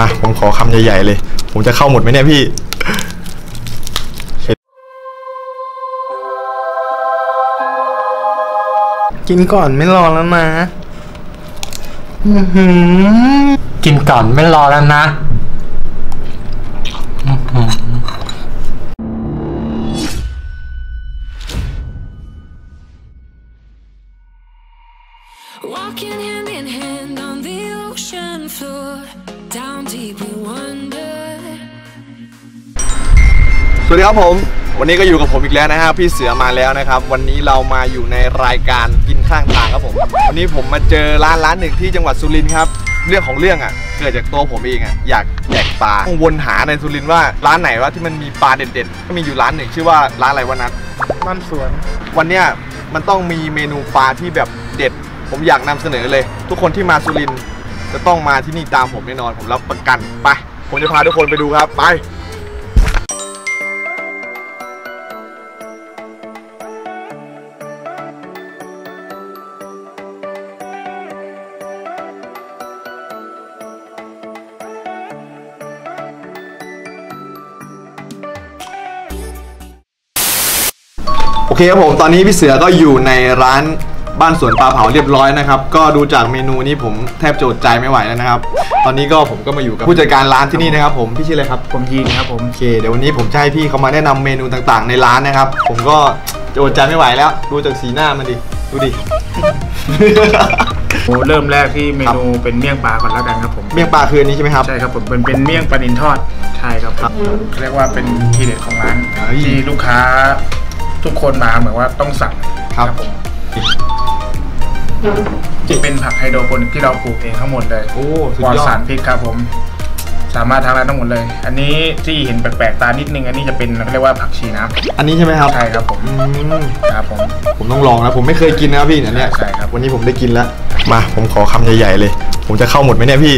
มาผมขอคำใหญ่ๆเลยผมจะเข้าหมดไหมเนี่ยพี่กินก่อนไม่รอแล้วนะกินก่อนไม่รอแล้วนะ Walking hand in hand on the ocean floor, down deep we wonder. สวัสดีครับผมวันนี้ก็อยู่กับผมอีกแล้วนะครับพี่เสือมาแล้วนะครับวันนี้เรามาอยู่ในรายการกินข้างทางครับผมวันนี้ผมมาเจอร้านหนึ่งที่จังหวัดสุรินทร์ครับเรื่องของเรื่องอ่ะเกิดจากตัวผมเองอ่ะอยากแดกปลาวนหาในสุรินทร์ว่าร้านไหนว่าที่มันมีปลาเด็ดๆก็มีอยู่ร้านหนึ่งชื่อว่าร้านอะไรวะนัทบ้านสวนวันเนี้ยมันต้องมีเมนูปลาที่แบบเด็ดผมอยากนำเสนอเลยทุกคนที่มาสุรินทร์จะต้องมาที่นี่ตามผมแน่นอนผมรับประกันไปผมจะพาทุกคนไปดูครับไปโอเคครับผมตอนนี้พี่เสือก็อยู่ในร้านบ้านสวนปลาเผาเรียบร้อยนะครับก็ดูจากเมนูนี้ผมแทบจะอดใจไม่ไหวแล้วนะครับตอนนี้ก็ผมก็มาอยู่กับผู้จัดการร้านที่นี่นะครับผมพี่ชื่ออะไรครับผมยีนครับผมโอเคเดี๋ยววันนี้ผมจะให้พี่เขามาแนะนำเมนูต่างๆในร้านนะครับผมก็จะอดใจไม่ไหวแล้วดูจากสีหน้ามันดิดูดิเริ่มแรกที่เมนูเป็นเมี่ยงปลาก่อนแล้วกันครับผมเมี่ยงปลาคืออันนี้ใช่ไหมครับใช่ครับผมเป็นเมี่ยงปลานิลทอดใช่ครับเรียกว่าเป็นทีเด็ดของร้านที่ลูกค้าทุกคนมาเหมือนว่าต้องสั่งครับผมจะเป็นผักไฮโดรโปนิกที่เราปลูกเองทั้งหมดเลยปลอดสารพิษครับผมสามารถทำได้ทั้งหมดเลยอันนี้ที่เห็นแปลกๆตานิดนึงอันนี้จะเป็นเรียกว่าผักชีน้ำอันนี้ใช่ไหมครับใช่ครับผมครับผมต้องลองนะผมไม่เคยกินนะครับพี่อันนี้ใช่ครับวันนี้ผมได้กินแล้วมาผมขอคำใหญ่ๆเลยผมจะเข้าหมดไหมเนี่ยพี่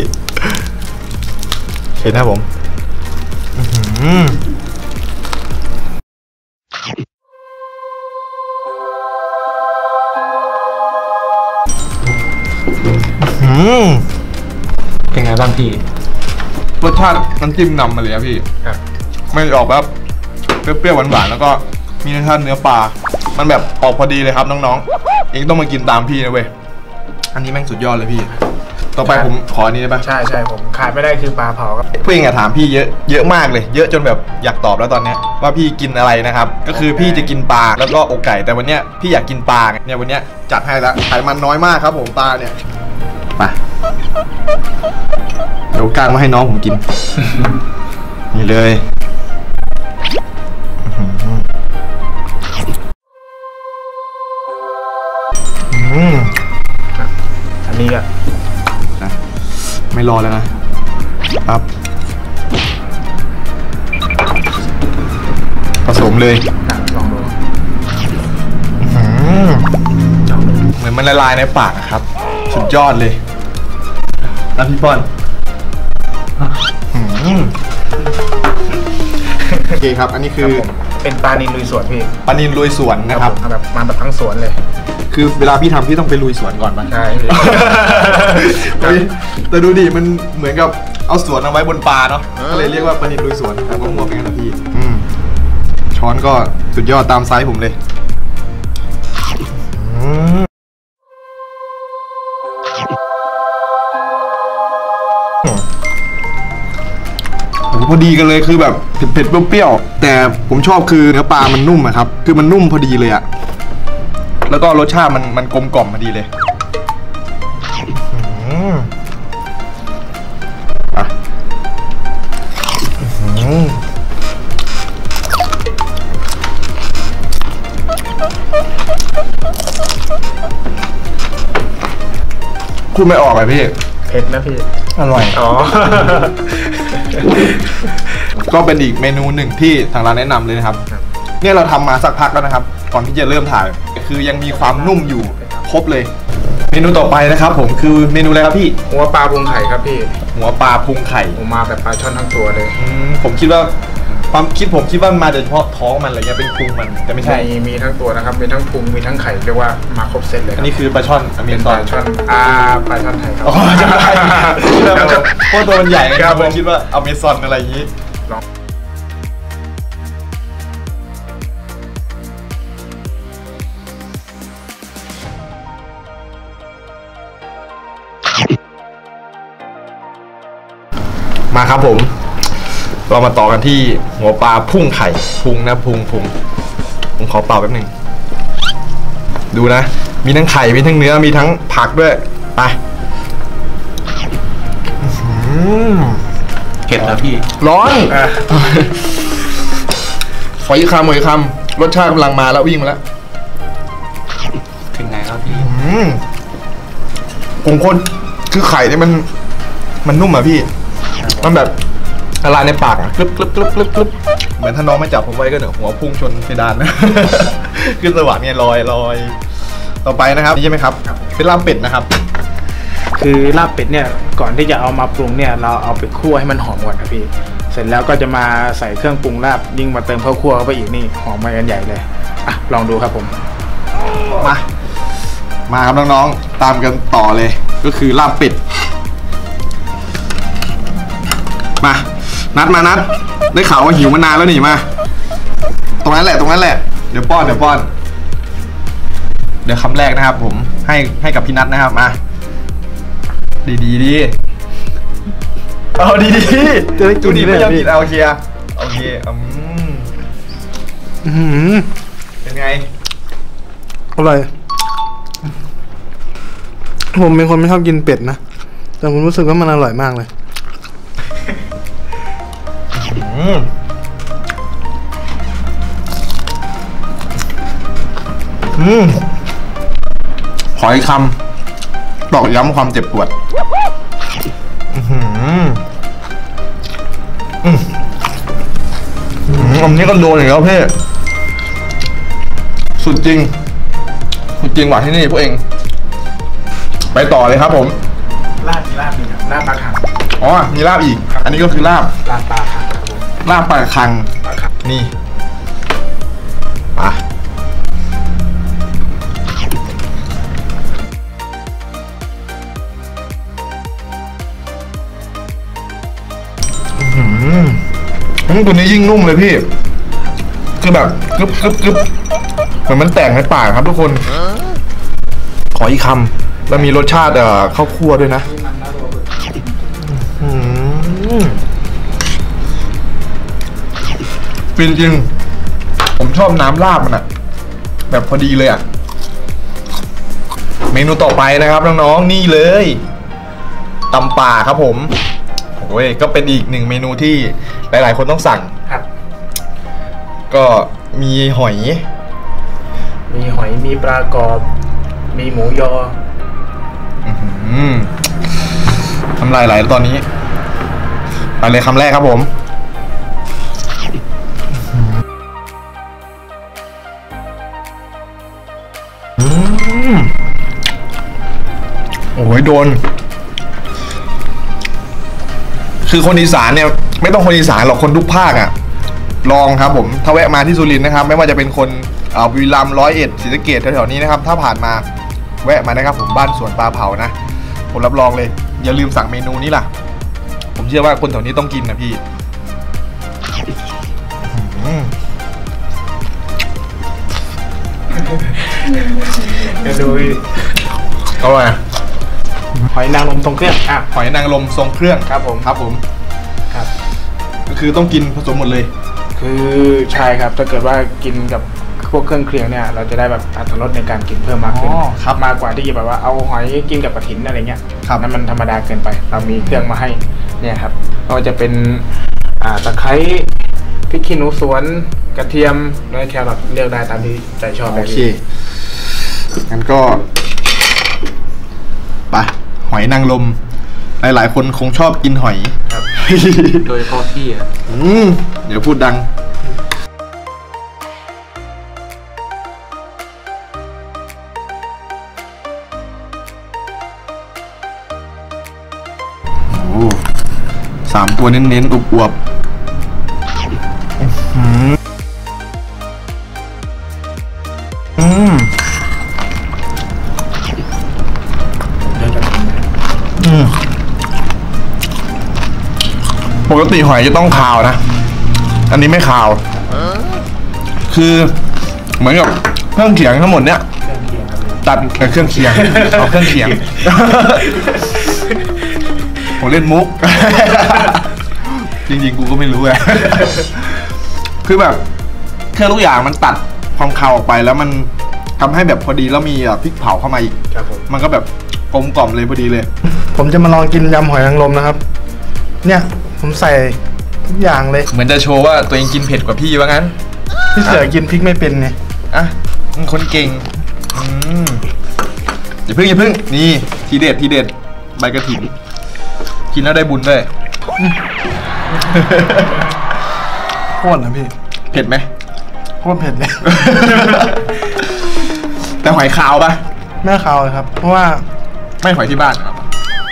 เห็นนะผมเป็นไงบ้างพี่รสชาติน้ำจิ้มนำมาเลยครับพี่ไม่ออกแบบเปรี้ยวๆหวานๆแล้วก็มีรสชาติเนื้อปลามันแบบออกพอดีเลยครับน้องๆเองต้องมากินตามพี่นะเว้ยอันนี้แม่งสุดยอดเลยพี่ต่อไปผมขออันนี้ได้ปะใช่ผมขาดไม่ได้คือปลาเผาครับเพื่อนถามพี่เยอะมากเลยเยอะจนแบบอยากตอบแล้วตอนนี้ว่าพี่กินอะไรนะครับก็คือพี่จะกินปลาแล้วก็อกไก่แต่วันเนี้ยพี่อยากกินปลาเนี่ยวันเนี้ยจัดให้แล้วไขมันน้อยมากครับผมปลาเนี่ยไปเดี๋ยวกางมาให้น้องผมกิน นี่เลยอันนี้ก็ไม่รอแล้วนะปั๊บผสมเลยลองดูเหมือนมันละลายในปากครับสุดยอดเลยแล้วพี่ป้อนโอเคครับอันนี้คือเป็นปลานิลลุยสวนพี่ปลานิลลุยสวนนะครับแบบมาแบบทั้งสวนเลยคือเวลาพี่ทำพี่ต้องไปลุยสวนก่อนป่ะใช่แต่ดูดิมันเหมือนกับเอาสวนเอาไว้บนปลาเนาะก็เลยเรียกว่าปลานิลลุยสวนแต่ว่าหัวเป็นกันนะพี่ช้อนก็สุดยอดตามไซส์ผมเลยพอดีกันเลยคือแบบเผ็ดๆเปรี้ยวๆแต่ผมชอบคือเนื้อปลามันนุ่มอะครับคือมันนุ่มพอดีเลยอะแล้วก็รสชาติมันกลมกล่อมพอดีเลยพูดไม่ออกเลยพี่เผ็ดนะพี่อร่อยก็เป็นอีกเมนูหนึ่งที่ทางร้านแนะนำเลยนะครับเนี่ยเราทำมาสักพักแล้วนะครับก่อนที่จะเริ่มถ่ายคือยังมีความนุ่มอยู่ครบเลยเมนูต่อไปนะครับผมคือเมนูอะไรครับพี่หัวปลาพุงไข่ครับพี่หัวปลาพุงไข่ผมมาแบบปลาช่อนทั้งตัวเลยผมคิดว่าความคิดผมคิดว่ามันมาแต่เฉพาะท้องมันอะไรเงี้ยเป็นพุงมันแต่ไม่ใช่มีทั้งตัวนะครับมีทั้งพุงมีทั้งไข่เรียกว่ามาครบเซตเลยอันนี้คือปลาช่อนอเมเป็นซปอลาน ช่อนปลาช่อนไทยครับอ๋อใช่เพราะตัวมันใหญ่ครับผมคิดว่าอเมซอนอะไรอย่างนี้มาครับผมเรามาต่อกันที่หัวปลาพุ่งไข่พุงนะพุงผมขอเป่าแป๊บหนึ่งดูนะมีทั้งไข่มีทั้งเนื้อมีทั้งผักด้วยไปเผ็ดแล้วพี่ร้อนขออีกคำรสชาติกำลังมาแล้ววิ่งมาแล้วถึงไหนแล้วพี่ผมคนคือไข่เนี่ยมันนุ่มอะพี่มันแบบละลายในปากกรึบเหมือนถ้าน้องไม่จับผมไว้ก็เหนือหัวพุ่งชนเพดานนะ ขึ้นสวรรค์เนี่ยลอยต่อไปนะครับนี่ใช่ไหมครับเป็นลาบเป็ดนะครับคือลาบเป็ดเนี่ยก่อนที่จะเอามาปรุงเนี่ยเราเอาไปคั่วให้มันหอมก่อนนะพี่เสร็จแล้วก็จะมาใส่เครื่องปรุงลาบยิ่งมาเติมข้าวคั่วเข้าไปอีกนี่หอมมากันใหญ่เลยอ่ะลองดูครับผมมาครับน้องๆตามกันต่อเลยก็คือลาบเป็ดมานัดได้ข่าวว่าหิวมานานแล้วนี่มาตรงนั้นแหละเดี๋ยวป้อนเดี๋ยวคำแรกนะครับผมให้กับพี่นัทนะครับมาดีเอาดีจะได้กินไม่ยอมกินเอาโอเคเป็นไงอร่อยผมเป็นคนไม่ชอบกินเป็ดนะแต่ผมรู้สึกว่ามันอร่อยมากเลยขออีกคำตอกย้ำความเจ็บปวดอันนี้ก็โดนอีกแล้วพี่สุดจริงกว่าที่นี่พวกเองไปต่อเลยครับผมลาบนี่ครับลาบปลาคังอ๋อมีลาบอีกอันนี้ก็คือลาบปลาคังครับผมลาบปลาคังนี่มาตัวนี้ยิ่งนุ่มเลยพี่คือแบบกรึบเหมือนมันแตกในปากครับทุกคนขออีกคำแล้วมีรสชาติข้าวคั่วด้วยนะฟินจริงผมชอบน้ำลาบมันอะแบบพอดีเลยอะเมนูต่อไปนะครับน้องๆนี่เลยตำป่าครับผมโอ้ยก็เป็นอีกหนึ่งเมนูที่หลายๆคนต้องสั่งครับก็มีหอยมีปลากรอบมีหมูยอทำลายไหลตอนนี้ไปเลยคำแรกครับผมโอ้ยโดนคือคนอีสานเนี่ยไม่ต้องคนอีสานหรอกคนทุกภาคอะลองครับผมถ้าแวะมาที่สุรินทร์นะครับไม่ว่าจะเป็นคนบุรีรัมย์101ศรีสะเกษแถวๆนี้นะครับถ้าผ่านมาแวะมานะครับผมบ้านสวนปลาเผานะผมรับรองเลยอย่าลืมสั่งเมนูนี้ล่ะผมเชื่อว่าคนแถวนี้ต้องกินนะพี่เดี๋ยวดูอร่อยหอยนางรมทรงเครื่องหอยนางรมทรงเครื่องครับผมครับก็คือต้องกินผสมหมดเลยคือใช่ครับถ้าเกิดว่ากินกับพวกเครื่องเคียงเนี่ยเราจะได้แบบอรรถรสในการกินเพิ่มมากขึ้นครับมากกว่าที่จะแบบว่าเอาหอยกินกับกระถินอะไรเงี้ยนั่นมันธรรมดาเกินไปเรามีเครื่องมาให้เนี่ยครับก็จะเป็นตะไคร้พริกขี้หนูสวนกระเทียมและแครอทเลือกได้ตามที่ใจชอบโอเคงั้นก็ไปหอยนางรมหลายๆคนคงชอบกินหอยครับโดยเฉพาะพี่เดี๋ยวพูดดัง3 ตัวเน้นๆอวบๆปกติหอยจะต้องคาวนะอันนี้ไม่คาวคือเหมือนกับเครื่องเคียงทั้งหมดเนี้ยตัดเครื่องเคียงเอาเครื่องเคียงผมเล่นมุกจริงๆกูก็ไม่รู้ไงคือแบบเครื่องทุกอย่างมันตัดความคาวออกไปแล้วมันทำให้แบบพอดีแล้วมีพริกเผาเข้ามาอีกมันก็แบบกลมกล่อมเลยพอดีเลยผมจะมาลองกินยำหอยนางรมนะครับเนี่ยผมใส่ทุกอย่างเลยเหมือนจะโชว์ว่าตัวเองกินเผ็ดกว่าพี่ว่างั้นพี่เสือกินพริกไม่เป็นไงอ่ะคนเก่งอย่าพึ่งนี่ทีเด็ดใบกระถิ่นกินแล้วได้บุญด้วยโคตรนะพี่เผ็ดไหมโคตรเผ็ดเลยแต่หอยขาวปะไม่ขาวเลยครับเพราะว่าไม่หอยที่บ้านครับ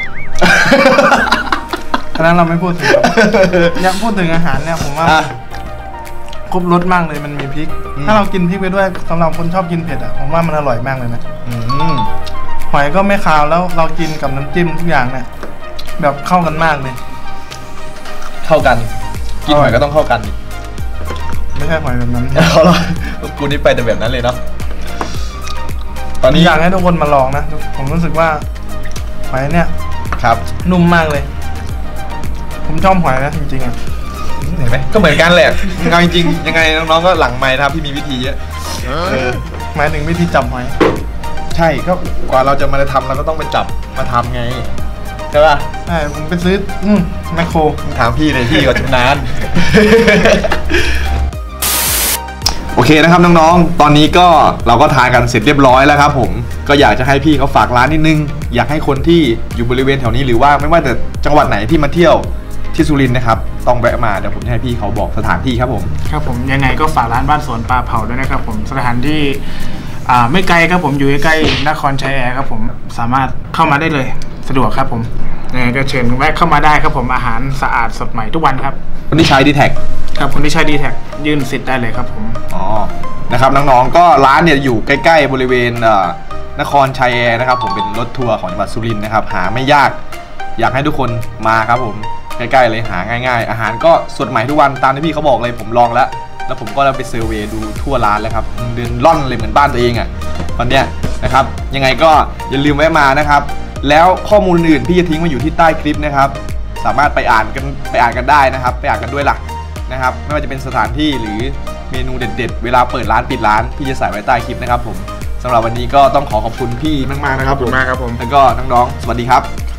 ฉะนั้นเราไม่พูดถึงอยากพูดถึงอาหารเนี่ยผมว่าครบรสมากเลยมันมีพริกถ้าเรากินพริกไปด้วยสำหรับคนชอบกินเผ็ดอ่ะผมว่ามันอร่อยมากเลยนะหอยก็ไม่คาวแล้วเรากินกับน้ำจิ้มทุกอย่างเนี่ยแบบเข้ากันมากเลยเข้ากันกินหอยก็ต้องเข้ากันดิไม่ใช่หอยแบบนั้นเขาหรอกูนี่ไปแต่แบบนั้นเลยเนาะตอนนี้อยากให้ทุกคนมาลองนะผมรู้สึกว่าหอยเนี่ยครับนุ่มมากเลยผมชอบหอยนะจริงๆอ่ะเห็นไหมก็เหมือนกันแหละเอาจริงๆยังไงน้องๆก็หลังไมค์นะครับพี่มีวิธีเยอะหมายถึงวิธีจับหอยใช่ก็กว่าเราจะมาทำเราก็ต้องไปจับมาทำไงใช่ป่ะใช่ผมไปซื้อแมคโครถามพี่เลยพี่ก็ชำนาญโอเคนะครับน้องๆตอนนี้ก็เราก็ทานกันเสร็จเรียบร้อยแล้วครับผมก็อยากจะให้พี่เขาฝากร้านนิดนึงอยากให้คนที่อยู่บริเวณแถวนี้หรือว่าไม่ว่าแต่จังหวัดไหนที่มาเที่ยวที่สุรินทร์นะครับต้องแวะมาเดี๋ยวผมจะให้พี่เขาบอกสถานที่ครับผมครับผมยังไงก็ฝากร้านบ้านสวนปลาเผาด้วยนะครับผมสถานที่ไม่ไกลครับผมอยู่ใกล้นครชัยแอร์ครับผมสามารถเข้ามาได้เลยสะดวกครับผมยังไงก็เชิญแวะเข้ามาได้ครับผมอาหารสะอาดสดใหม่ทุกวันครับคนที่ใช้ดีแท็กครับคนที่ใช้ดีแท็กยื่นสิทธิ์ได้เลยครับผมอ๋อนะครับน้องๆก็ร้านเนี่ยอยู่ใกล้ๆบริเวณนครชัยแอร์นะครับผมเป็นรถทัวร์ของจังหวัดสุรินทร์นะครับหาไม่ยากอยากให้ทุกคนมาครับผมใกล้ๆเลยหาง่ายๆอาหารก็สดใหม่ทุกวันตามที่พี่เขาบอกเลยผมลองแล้วผมก็ไปเซอร์เวย์ดูทั่วร้านแล้วครับเดินล่อนเลยเหมือนบ้านตัวเองอ่ะตอนเนี้ยนะครับยังไงก็อย่าลืมแวะมานะครับแล้วข้อมูลอื่นพี่จะทิ้งไว้อยู่ที่ใต้คลิปนะครับสามารถไปอ่านกันได้นะครับไปอ่านกันด้วยล่ะนะครับไม่ว่าจะเป็นสถานที่หรือเมนูเด็ดๆเวลาเปิดร้านปิดร้านพี่จะใส่ไว้ใต้คลิปนะครับผมสำหรับวันนี้ก็ต้องขอบคุณพี่มากๆนะครับผมมากครับผมแล้วก็น้องๆสวัสดีครับ